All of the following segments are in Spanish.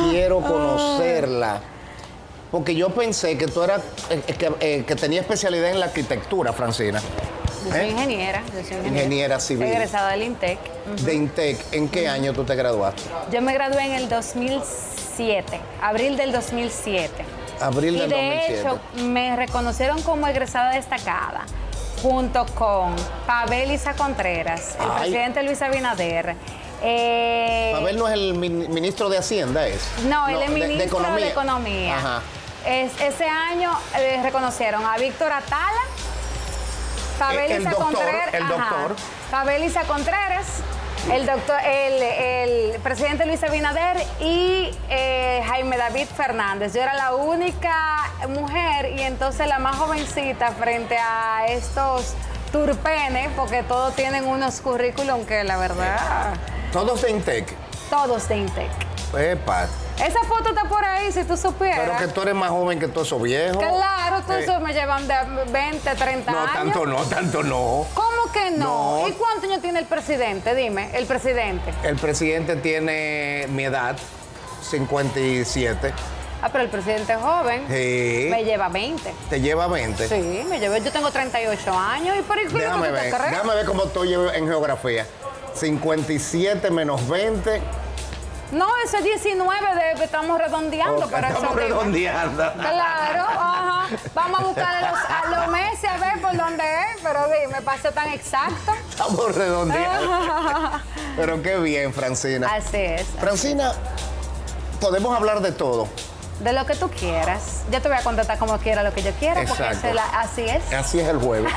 quiero conocerla. Porque yo pensé que tú eras, que tenía especialidad en la arquitectura, Francina. Yo soy ingeniera. Ingeniera civil. Egresada del INTEC. De INTEC, ¿en qué año tú te graduaste? Yo me gradué en el 2007, abril del 2007. Abril del 2007. Y de hecho, me reconocieron como egresada destacada, junto con Pavel Isa Contreras, el presidente Luis Abinader. Pavel no es el ministro de Hacienda, ¿es? No, él es ministro de Economía. Ajá. Ese año reconocieron a Víctor Atala, Pavel Isa Contreras. El doctor. Pavel Isa Contreras, el presidente Luis Abinader y Jaime David Fernández. Yo era la única mujer y entonces la más jovencita frente a estos turpenes, porque todos tienen unos currículum que la verdad... ¿Todos de INTEC? Todos de INTEC. Epa. Esa foto está por ahí, si tú supieras. Pero que tú eres más joven que todos esos viejos. Claro, todos esos me llevan de 20, 30 años. No, tanto no. ¿Cómo que no? ¿Y cuántos años tiene el presidente? Dime, el presidente. El presidente tiene mi edad, 57. Ah, pero el presidente es joven. Sí. Me lleva 20. ¿Te lleva 20? Sí, me lleva. Yo tengo 38 años. ¿Y por qué déjame ver cómo estoy en geografía. 57 menos 20. No, eso es 19, estamos redondeando. Pero estamos redondeando. Claro, ajá. Vamos a buscar a los meses a ver por dónde es, pero dime, ¿pasó tan exacto? Estamos redondeando. Pero qué bien, Francina. Así es. Francina, podemos hablar de todo. De lo que tú quieras. Yo te voy a contestar como quiera lo que yo quiera, porque así es. Así es el juego.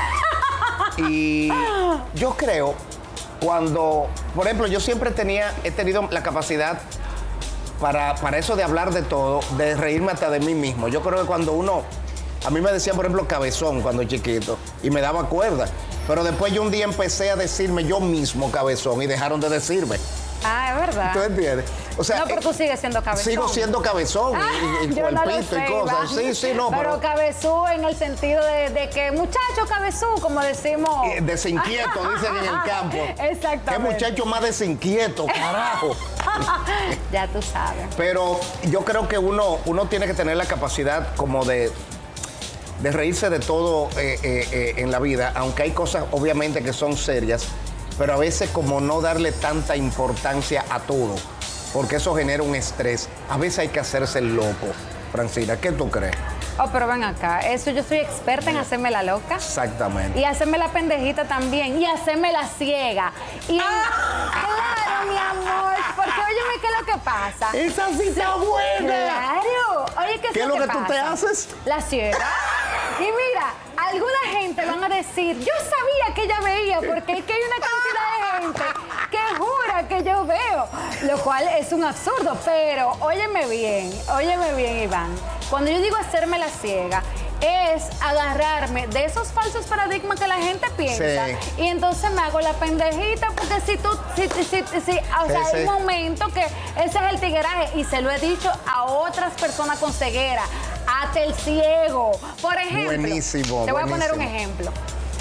Y yo creo... Cuando, por ejemplo, yo siempre he tenido la capacidad para eso de hablar de todo, de reírme hasta de mí mismo. Yo creo que cuando a mí me decían, por ejemplo, cabezón cuando chiquito, y me daba cuerda. Pero después yo un día empecé a decirme yo mismo cabezón y dejaron de decirme. Ah, es verdad. ¿Tú entiendes? O sea, no, pero tú sigues siendo cabezón. Sigo siendo cabezón y cuerpito y cosas. Sí, no, pero cabezú en el sentido de que muchacho cabezú, como decimos. Desinquieto, dicen en el campo. Exactamente. Qué muchacho más desinquieto, carajo. Ya tú sabes. Pero yo creo que uno tiene que tener la capacidad como de reírse de todo en la vida, aunque hay cosas obviamente que son serias, pero a veces como no darle tanta importancia a todo, porque eso genera un estrés. A veces hay que hacerse el loco. Francina, ¿qué tú crees? Oh, pero ven acá, eso yo soy experta en hacerme la loca. Exactamente. Y hacerme la pendejita también, y hacerme la ciega. Y claro, mi amor, porque óyeme, ¿qué es lo que pasa? ¡Esa sí está buena! Claro. Oye, ¿qué es lo que tú te haces? La ciega. Y mira, alguna gente van a decir, yo sabía que ella veía, porque es que hay una cantidad de gente que jura que yo veo, lo cual es un absurdo, pero óyeme bien, Iván. Cuando yo digo hacerme la ciega, es agarrarme de esos falsos paradigmas que la gente piensa, sí, y entonces me hago la pendejita, porque hay un momento que ese es el tigueraje, y se lo he dicho a otras personas con ceguera. Hazte el ciego. Por ejemplo, buenísimo, te voy a poner un ejemplo.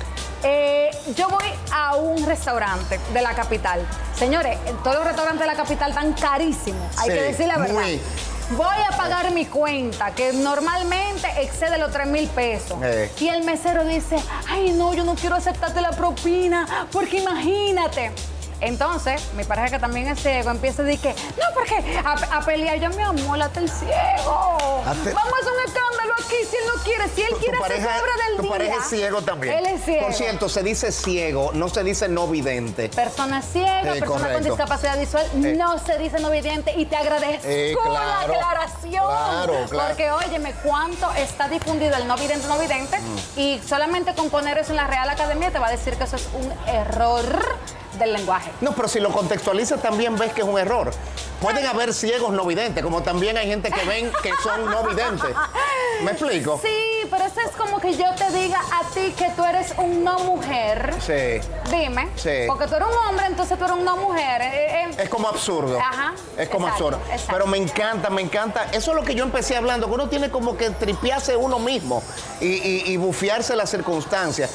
Yo voy a un restaurante de la capital. Señores, todos los restaurantes de la capital están carísimos. Hay que decir la verdad. Voy a pagar mi cuenta, que normalmente excede los 3,000 pesos. Y el mesero dice, ay, no, yo no quiero aceptarte la propina, porque imagínate. Entonces, mi pareja, que también es ciego, empieza a decir que, no, porque a pelear. Yo, mi amor, hazte el ciego. Vamos a hacer un escándalo aquí si él no quiere. Si él quiere hacer obra del día. Tu pareja es ciego también. Él es ciego. Por cierto, se dice ciego, no se dice no vidente. Persona ciega, persona con discapacidad visual, no se dice no vidente. Y te agradezco la aclaración. Claro. Porque, óyeme, cuánto está difundido el no vidente. Y solamente con poner eso en la Real Academia te va a decir que eso es un error del lenguaje. No, pero si lo contextualizas también ves que es un error. Pueden haber ciegos no videntes, como también hay gente que ven que son no videntes. ¿Me explico? Sí, pero eso es como que yo te diga a ti que tú eres un no mujer. Sí. Dime. Sí. Porque tú eres un hombre, entonces tú eres un no mujer. Es como absurdo. Ajá. Es como absurdo. Exacto. Pero me encanta. Eso es lo que yo empecé hablando, que uno tiene como que tripearse uno mismo y bufiarse las circunstancias.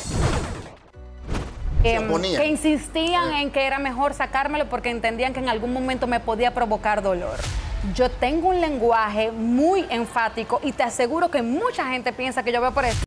Que insistían en que era mejor sacármelo porque entendían que en algún momento me podía provocar dolor. yo tengo un lenguaje muy enfático y te aseguro que mucha gente piensa que yo veo por eso.